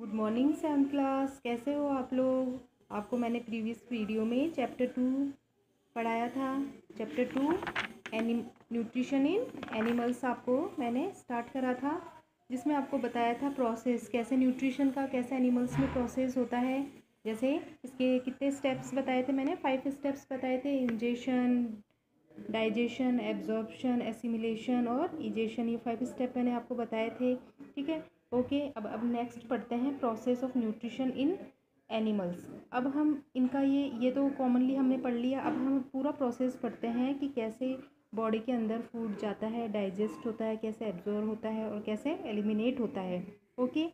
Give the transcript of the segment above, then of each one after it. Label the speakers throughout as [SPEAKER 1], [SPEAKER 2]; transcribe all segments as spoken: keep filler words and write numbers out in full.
[SPEAKER 1] Good morning seventh class, कैसे हो आप लोग। आपको मैंने प्रीवियस वीडियो में चैप्टर टू पढ़ाया था। चैप्टर टू एनि न्यूट्रिशन इन एनिमल्स आपको मैंने स्टार्ट करा था, जिसमें आपको बताया था प्रोसेस कैसे न्यूट्रिशन का कैसे एनिमल्स में प्रोसेस होता है। जैसे इसके कितने स्टेप्स बताए थे मैंने, फाइव स्टेप्स बताए थे। इंजेशन, डाइजेशन, एब्जॉर्प्शन, एसिमिलेशन और इजेशन, ये फाइव स्टेप मैंने आपको बताए थे। ठीक है, ओके। अब अब नेक्स्ट पढ़ते हैं process of nutrition in animals. अब हम इनका ये ये तो कॉमनली हमने पढ़ लिया। अब हम पूरा प्रोसेस पढ़ते हैं कि कैसे बॉडी के अंदर फूड जाता है, डाइजेस्ट होता है, कैसे एब्जॉर्ब होता है और कैसे एलिमिनेट होता है। ओके,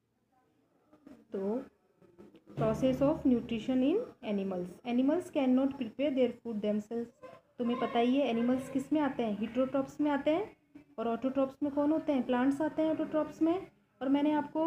[SPEAKER 1] तो process of nutrition in animals. Animals can not prepare their food themselves. तुम्हें पता ही है एनिमल्स किस में आते हैं, हिट्रोट्रॉप्स में आते हैं। और ऑटोट्रॉप्स में कौन होते हैं, प्लांट्स आते हैं ऑटोट्रॉप्स में। और मैंने आपको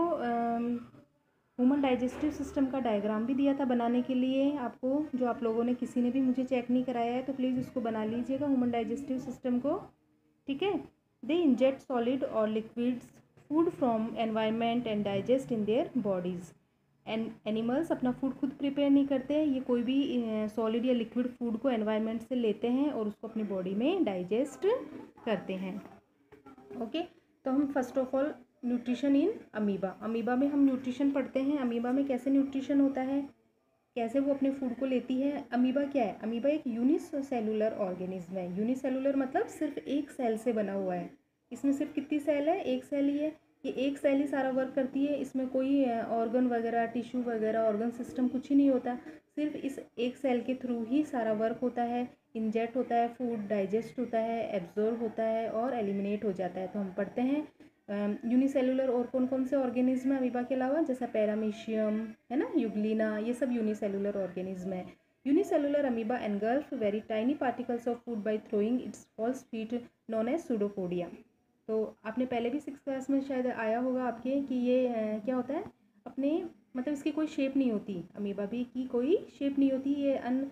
[SPEAKER 1] ह्यूमन डाइजेस्टिव सिस्टम का डायग्राम भी दिया था बनाने के लिए आपको, जो आप लोगों ने किसी ने भी मुझे चेक नहीं कराया है तो प्लीज़ उसको बना लीजिएगा ह्यूमन डाइजेस्टिव सिस्टम को। ठीक है, दे इंजेक्ट सॉलिड और liquids food from environment and digest in their bodies. An animals अपना फूड खुद प्रिपेयर नहीं करते, ये कोई भी सॉलिड या लिक्विड फूड को एनवायरनमेंट से लेते हैं और उसको अपनी बॉडी में डाइजेस्ट करते हैं। ओके, तो हम first of all nutrition in amoeba. Amoeba में हम न्यूट्रिशन पढ़ते हैं। अमीबा में कैसे न्यूट्रिशन होता है, कैसे वो अपने फूड को लेती है। अमीबा क्या है, अमीबा एक यूनिसेलुलर ऑर्गेनिज्म है। यूनिसेलुलर मतलब सिर्फ एक सेल से बना हुआ है। इसमें सिर्फ कितनी सेल है, एक सेल ही है। ये एक सेल ही सारा वर्क करती है, इसमें कोई ऑर्गन वगैरह, टिश्यू वगैरह, ऑर्गन सिस्टम कुछ ही नहीं होता। सिर्फ इस एक सेल के थ्रू ही सारा वर्क होता है। इंजेक्ट होता है फूड, डाइजेस्ट होता है, एब्जॉर्ब होता है और एलिमिनेट हो जाता है। तो हम पढ़ते हैं यूनिसेलुलर और कौन कौन से ऑर्गेनिज्म है अमीबा के अलावा, जैसा पैरामीशियम है ना, यूग्लिना, ये सब यूनिसेलुलर ऑर्गेनिज्म है। Unicellular amoeba engulf very tiny particles of food by throwing its false feet known as pseudopodia. तो आपने पहले भी सिक्स क्लास में शायद आया होगा आपके कि ये uh, क्या होता है, अपने मतलब इसकी कोई शेप नहीं होती, अमीबा भी की कोई शेप नहीं होती, ये अन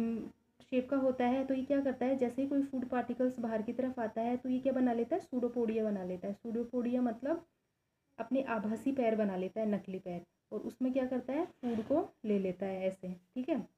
[SPEAKER 1] शेप का होता है। तो ये क्या करता है, जैसे ही कोई फूड पार्टिकल्स बाहर की तरफ आता है तो ये क्या बना लेता है, सूडोपोडिया बना लेता है। सूडोपोडिया मतलब अपने आभासी पैर बना लेता है, नकली पैर, और उसमें क्या करता है, फूड को ले लेता है ऐसे। ठीक है,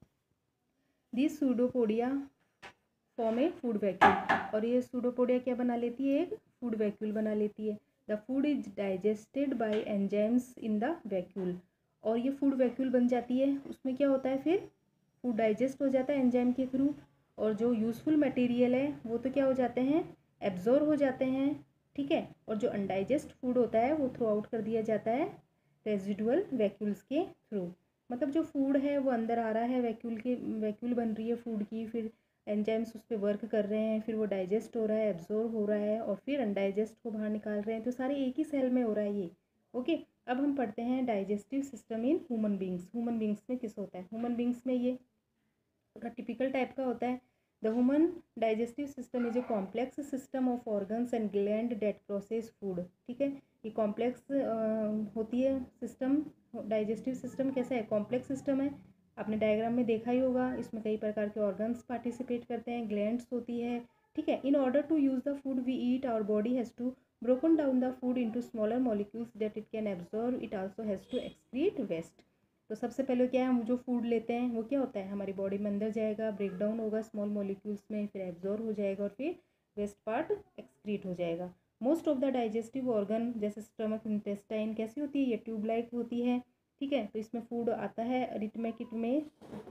[SPEAKER 1] this pseudopodia form a food vacuole. और ये सूडोपोडिया क्या बना लेती है, एक फूड वैक्यूल बना लेती है। The food is digested by enzymes in the vacuole. और ये फूड वैक्यूल बन जाती है, उसमें क्या होता है, फिर फूड डाइजेस्ट हो जाता है एंजाइम के थ्रू। और जो यूज़फुल मटेरियल है वो तो क्या हो जाते हैं, एब्जॉर्ब हो जाते हैं। ठीक है, और जो अनडाइजेस्ट फूड होता है वो थ्रू आउट कर दिया जाता है रेजिडुअल वैक्यूल्स के थ्रू। मतलब जो फूड है वो अंदर आ रहा है, वैक्यूल के वैक्यूल बन रही है फूड की, फिर एंजाइम्स उस पर वर्क कर रहे हैं, फिर वो डाइजेस्ट हो रहा है, एब्जॉर्ब हो रहा है और फिर अनडाइजेस्ट को बाहर निकाल रहे हैं। तो सारे एक ही सेल में हो रहा है ये। ओके, अब हम पढ़ते हैं digestive system in human beings. Human beings में किस होता है, ह्यूमन बींग्स में ये थोड़ा टिपिकल टाइप का होता है। The human digestive system is a complex system of organs and gland that process food. ठीक है, ये कॉम्प्लेक्स होती है सिस्टम। डाइजेस्टिव सिस्टम कैसा है, कॉम्प्लेक्स सिस्टम है। आपने डायग्राम में देखा ही होगा, इसमें कई प्रकार के ऑर्गन्स पार्टिसिपेट करते हैं, ग्लैंड्स होती है। ठीक है, in order to use the food we eat our body has to broken down the food into smaller molecules that it can absorb. It also has to excrete waste. तो सबसे पहले क्या है, हम जो फूड लेते हैं वो क्या होता है, हमारी बॉडी में अंदर जाएगा, ब्रेक डाउन होगा स्मॉल मॉलिक्यूल्स में, फिर एब्जॉर्ब हो जाएगा और फिर वेस्ट पार्ट एक्सक्रीट हो जाएगा। Most of the digestive organ जैसे स्टमक, इंटेस्टाइन कैसी होती है, ये ट्यूब लाइक होती है। ठीक है, तो इसमें फूड आता है और इट मेक इट में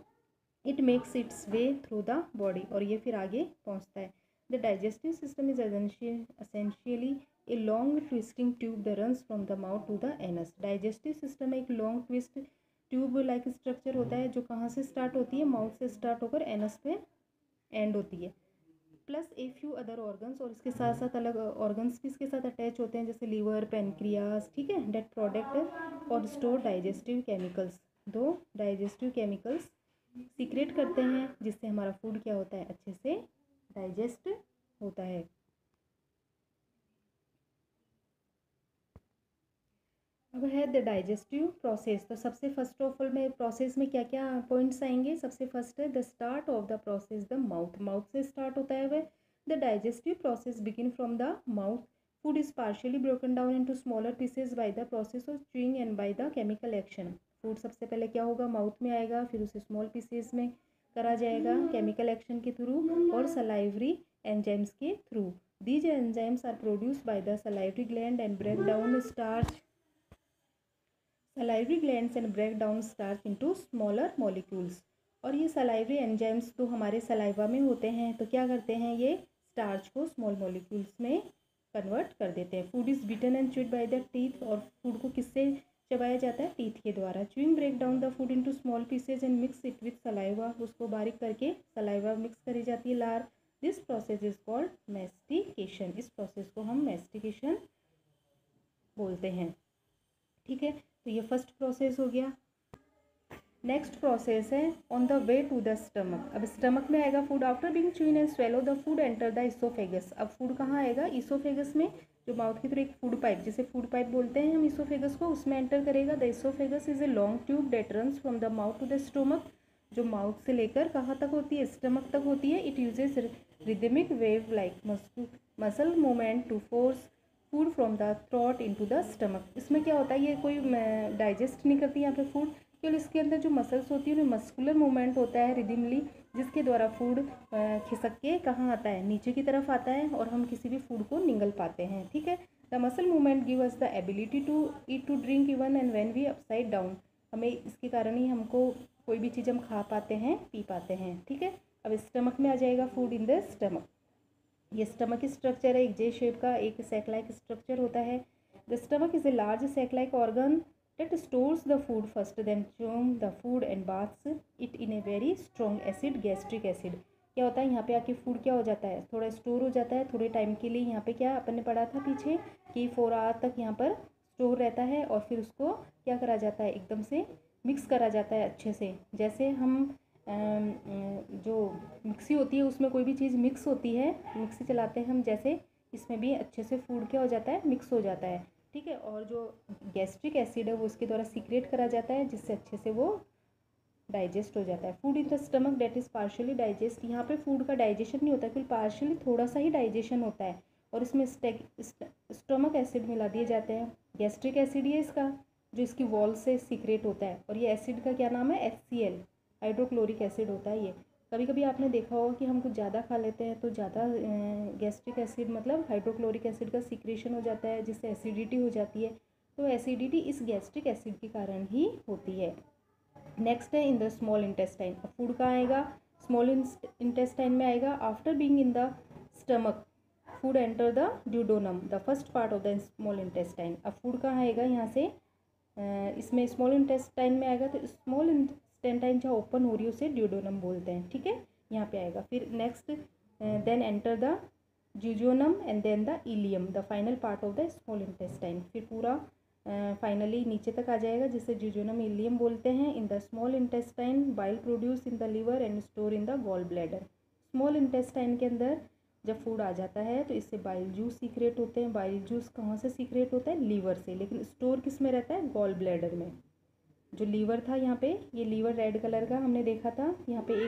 [SPEAKER 1] it makes its way through the body और ये फिर आगे पहुँचता है। The digestive system is essentially a long twisting tube the runs from the mouth to the anus. Digestive system एक long twist tube like structure होता है जो कहाँ से स्टार्ट होती है, माउथ से स्टार्ट होकर एनस पे एंड होती है। Plus a few other organs, और इसके साथ साथ अलग ऑर्गन्स भी इसके साथ अटैच होते हैं जैसे लीवर, पेनक्रियास। ठीक है, डेट प्रोडक्ट और स्टोर डाइजेस्टिव केमिकल्स। दो डाइजेस्टिव केमिकल्स सीक्रेट करते हैं जिससे हमारा फूड क्या होता है, अच्छे से डाइजेस्ट होता है। अब है द डाइजेस्टिव प्रोसेस। तो सबसे फर्स्ट ऑफ ऑल में प्रोसेस में क्या क्या पॉइंट्स आएंगे, सबसे फर्स्ट है the start of the process the mouth. Mouth से स्टार्ट होता है वह। The digestive process begin from the mouth. Food is partially broken down into smaller pieces by the process of chewing and by the chemical action. Food सबसे पहले क्या होगा, mouth में आएगा, फिर उसे स्मॉल पीसेज में करा जाएगा केमिकल एक्शन के थ्रू और सलाइवरी एंजाइम्स के through. These enzymes are produced by the salivary gland and break down starch salivary glands and break down starch into smaller molecules. और ये सलाइवरी एंजाइम्स तो हमारे सलाइवा में होते हैं, तो क्या करते हैं, ये स्टार्च को स्मॉल मॉलिक्यूल्स में कन्वर्ट कर देते हैं। Food is beaten and chewed by the teeth, और फूड को किससे चबाया जाता है, टीथ के द्वारा। Chewing break down the food into small pieces and mix it with saliva, उसको बारीक करके सलाइवा मिक्स करी जाती है, लार। This process is called mastication. इस प्रोसेस को हम मैस्टिकेशन बोलते हैं। ठीक है, तो ये फर्स्ट प्रोसेस हो गया। नेक्स्ट प्रोसेस है on the way to the stomach. अब स्टमक में आएगा food. After being chewed and swallow the food enter the oesophagus. अब फूड कहाँ आएगा, इसोफेगस में, जो माउथ की तरह एक फूड पाइप, जिसे फूड पाइप बोलते हैं हम इसोफेगस को, उसमें एंटर करेगा। The oesophagus is a long tube that runs from the mouth to the stomach, जो माउथ से लेकर कहाँ तक होती है, स्टमक तक होती है। It uses rhythmic wave like muscle movement to force food from the throat into the stomach. इसमें क्या होता है, ये कोई डाइजेस्ट नहीं करती यहाँ पे फूड, केवल इसके अंदर जो मसल्स होती है उन्हें मस्कुलर मूवमेंट होता है रिदिमली, जिसके द्वारा फूड खिसक के कहाँ आता है, नीचे की तरफ आता है, और हम किसी भी फूड को निगल पाते हैं। ठीक है, the muscle movement give us the ability to eat to drink even and when we upside down. हमें इसके कारण ही हमको कोई भी चीज़ हम खा पाते हैं, पी पाते हैं। ठीक है, अब स्टमक में आ जाएगा फूड इन द स्टमक। ये स्टमक स्ट्रक्चर है, एक जे शेप का एक सैक लाइक स्ट्रक्चर होता है। The stomach is a large sac like organ that stores the food first, then chews the food and baths it in a very strong acid, gastric acid। क्या होता है, यहाँ पे आके फूड क्या हो जाता है, थोड़ा स्टोर हो जाता है थोड़े टाइम के लिए। यहाँ पे क्या अपन ने पढ़ा था पीछे कि फोर आवर तक यहाँ पर स्टोर रहता है, और फिर उसको क्या करा जाता है, एकदम से मिक्स करा जाता है अच्छे से। जैसे हम जो मिक्सी होती है उसमें कोई भी चीज़ मिक्स होती है, मिक्सी चलाते हैं हम, जैसे इसमें भी अच्छे से फूड क्या हो जाता है, मिक्स हो जाता है। ठीक है, और जो गैस्ट्रिक एसिड है वो इसके द्वारा सीक्रेट करा जाता है, जिससे अच्छे से वो डाइजेस्ट हो जाता है। Food in the stomach that is partially digest. यहाँ पे फूड का डाइजेशन नहीं होता, केवल पार्शियली थोड़ा सा ही डाइजेशन होता है, और इसमें स्टमक एसिड मिला दिए जाते हैं। गैस्ट्रिक एसिड ये इसका जो इसकी वॉल से सीक्रेट होता है, और ये एसिड का क्या नाम है, H C L, hydrochloric acid होता है ये। कभी कभी आपने देखा होगा कि हम कुछ ज़्यादा खा लेते हैं तो ज़्यादा गैस्ट्रिक एसिड मतलब हाइड्रोक्लोरिक एसिड का सीक्रेशन हो जाता है, जिससे एसिडिटी हो जाती है। तो एसिडिटी इस गैस्ट्रिक एसिड के कारण ही होती है। नेक्स्ट है इन द स्मॉल इंटेस्टाइन। अब फूड कहाँ आएगा, स्मॉल इंटेस्टाइन में आएगा। After being in the stomach food enter the duodenum, the first part of the small intestine. अब फूड कहाँ आएगा, यहाँ से इसमें स्मॉल इंटेस्टाइन में आएगा, तो स्मॉल इंटेस्टाइन जहाँ ओपन हो रही है उसे ड्यूडोनम बोलते हैं। ठीक है, यहाँ पे आएगा। फिर next then enter the jejunum and then the ileum, the final part of the small intestine. फिर पूरा फाइनली uh, नीचे तक आ जाएगा, जिसे ज्यूजोनम इलियम बोलते हैं। In the small intestine bile produce in the liver and store in the gall bladder. Small intestine के अंदर जब फूड आ जाता है तो इससे बाइल जूस सीक्रेट होते हैं। बाइल जूस कहाँ से सीक्रेट होता है, लीवर से, लेकिन स्टोर किस में रहता है, गॉल ब्लैडर में। जो लीवर था यहाँ पे, ये लीवर रेड कलर का हमने देखा था, यहाँ पे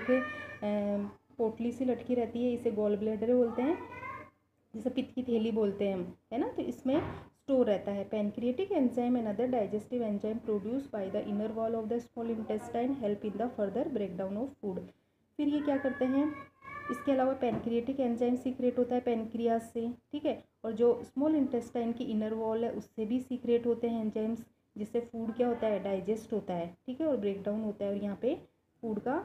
[SPEAKER 1] एक पोटली सी लटकी रहती है, इसे गॉल ब्लैडर बोलते हैं, जिसे पित्त की थैली बोलते हैं हम, है ना। तो इसमें स्टोर रहता है। Pancreatic enzyme and other digestive enzyme produce by the inner wall of the small intestine help in the further breakdown of food. फिर ये क्या करते हैं, इसके अलावा पैनक्रियाटिक एंजाइम सीक्रेट होता है पैनक्रियास से। ठीक है, और जो स्मॉल इंटेस्टाइन की इनर वॉल है उससे भी सीक्रेट होते हैं एंजाइम्स, जिससे फूड क्या होता है, डाइजेस्ट होता है। ठीक है, और ब्रेकडाउन होता है, और यहाँ पे फूड का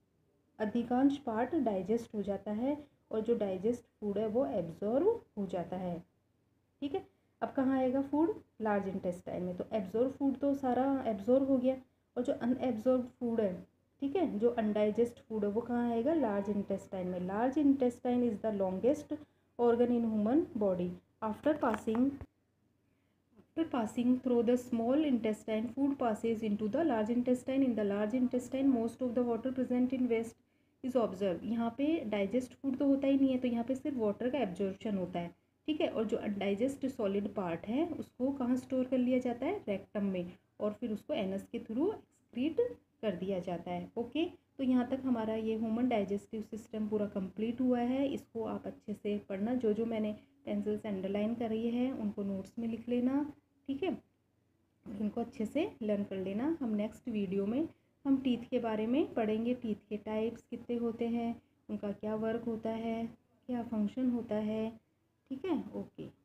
[SPEAKER 1] अधिकांश पार्ट डाइजेस्ट हो जाता है, और जो डाइजेस्ट फूड है वो एब्जॉर्व हो जाता है। ठीक है, अब कहाँ आएगा फूड, लार्ज इंटेस्टाइन में। तो एब्जॉर्व फूड तो सारा एब्जॉर्व हो गया, और जो अनएब्जॉर्व फूड है, ठीक है, जो अनडाइजेस्ट फूड है, वो कहाँ आएगा, लार्ज इंटेस्टाइन में। Large intestine is the longest organ in human body. After passing After passing through the small intestine, food passes into the large intestine. In the large intestine, most of the water present in waste is observed. यहाँ पे digest food तो होता ही नहीं है, तो यहाँ पे सिर्फ वाटर का एब्जॉर्प्शन होता है। ठीक है, और जो अनडाइजेस्ट सॉलिड पार्ट है उसको कहाँ स्टोर कर लिया जाता है, रेक्टम में, और फिर उसको एनस के थ्रू एक्सक्रीट कर दिया जाता है। ओके, तो यहाँ तक हमारा ये ह्यूमन डाइजेस्टिव सिस्टम पूरा कंप्लीट हुआ है। इसको आप अच्छे से पढ़ना, जो जो मैंने पेंसिल से अंडरलाइन कर रही है अच्छे से लर्न कर लेना। हम नेक्स्ट वीडियो में हम टीथ के बारे में पढ़ेंगे। टीथ के टाइप्स कितने होते हैं, उनका क्या वर्क होता है, क्या फंक्शन होता है। ठीक है, ओके।